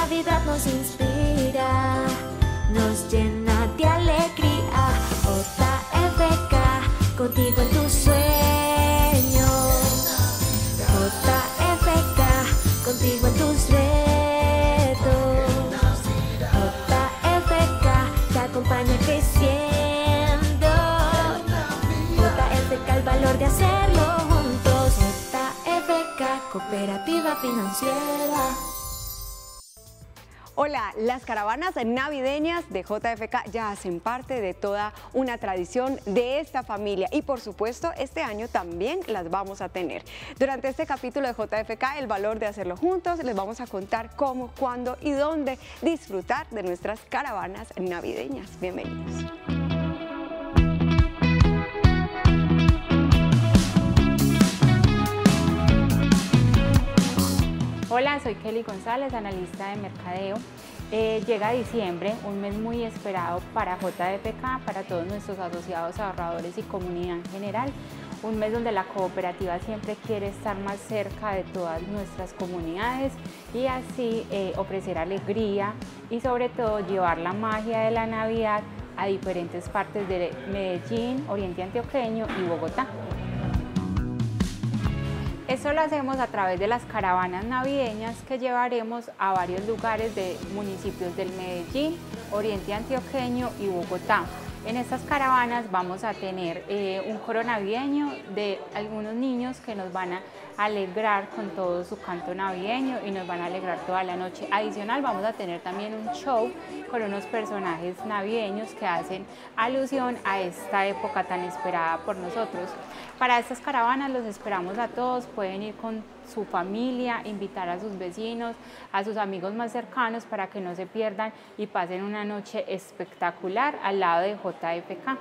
Navidad nos inspira, nos llena de alegría. JFK, contigo en tus sueños. JFK, contigo en tus retos. JFK, te acompaña creciendo. JFK, el valor de hacerlo juntos. JFK, cooperativa financiera. Hola, las caravanas navideñas de JFK ya hacen parte de toda una tradición de esta familia y por supuesto este año también las vamos a tener. Durante este capítulo de JFK, el valor de hacerlo juntos, les vamos a contar cómo, cuándo y dónde disfrutar de nuestras caravanas navideñas. Bienvenidos. Hola, soy Kelly González, analista de mercadeo. Llega diciembre, un mes muy esperado para JFK, para todos nuestros asociados, ahorradores y comunidad en general. Un mes donde la cooperativa siempre quiere estar más cerca de todas nuestras comunidades y así ofrecer alegría y sobre todo llevar la magia de la Navidad a diferentes partes de Medellín, Oriente Antioqueño y Bogotá. Esto lo hacemos a través de las caravanas navideñas que llevaremos a varios lugares de municipios del Medellín, Oriente Antioqueño y Bogotá. En estas caravanas vamos a tener un coro navideño de algunos niños que nos van a alegrar con todo su canto navideño y nos van a alegrar toda la noche. Adicional vamos a tener también un show con unos personajes navideños que hacen alusión a esta época tan esperada por nosotros. Para estas caravanas los esperamos a todos, pueden ir con su familia, invitar a sus vecinos, a sus amigos más cercanos para que no se pierdan y pasen una noche espectacular al lado de JFK.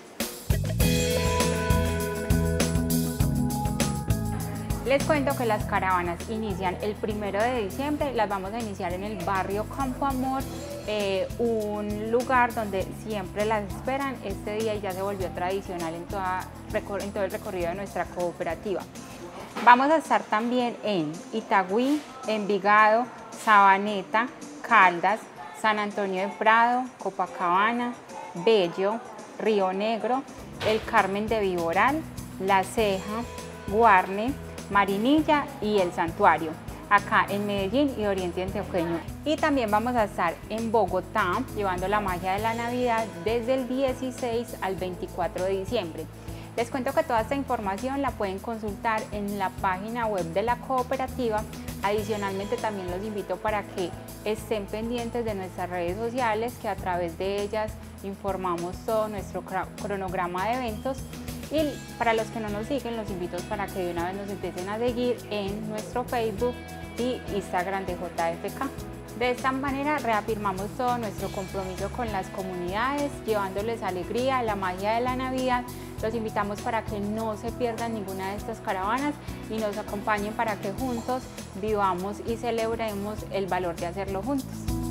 Les cuento que las caravanas inician el 1 de diciembre, las vamos a iniciar en el barrio Campo Amor, un lugar donde siempre las esperan este día y ya se volvió tradicional en todo el recorrido de nuestra cooperativa. Vamos a estar también en Itagüí, Envigado, Sabaneta, Caldas, San Antonio de Prado, Copacabana, Bello, Río Negro, El Carmen de Viboral, La Ceja, Guarne, Marinilla y El Santuario, acá en Medellín y Oriente Antioqueño. Y también vamos a estar en Bogotá, llevando la magia de la Navidad desde el 16 al 24 de diciembre. Les cuento que toda esta información la pueden consultar en la página web de la cooperativa. Adicionalmente también los invito para que estén pendientes de nuestras redes sociales, que a través de ellas informamos todo nuestro cronograma de eventos. Y para los que no nos siguen, los invito para que de una vez nos empiecen a seguir en nuestro Facebook y Instagram de JFK. De esta manera reafirmamos todo nuestro compromiso con las comunidades, llevándoles alegría, la magia de la Navidad. Los invitamos para que no se pierdan ninguna de estas caravanas y nos acompañen para que juntos vivamos y celebremos el valor de hacerlo juntos.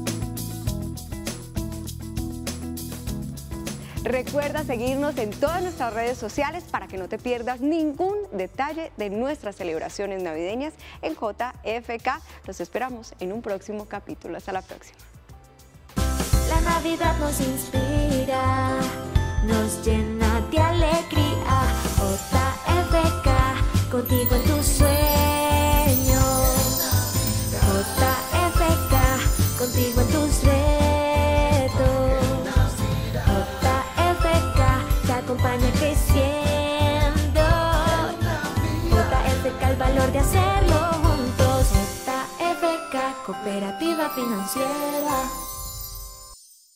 Recuerda seguirnos en todas nuestras redes sociales para que no te pierdas ningún detalle de nuestras celebraciones navideñas en JFK. Los esperamos en un próximo capítulo. Hasta la próxima. La Navidad nos inspira, nos llena de alegría. JFK, contigo en tus sueños. JFK, contigo en tus retos. Acompaña creciendo. JFK, el valor de hacerlo juntos. JFK, cooperativa financiera.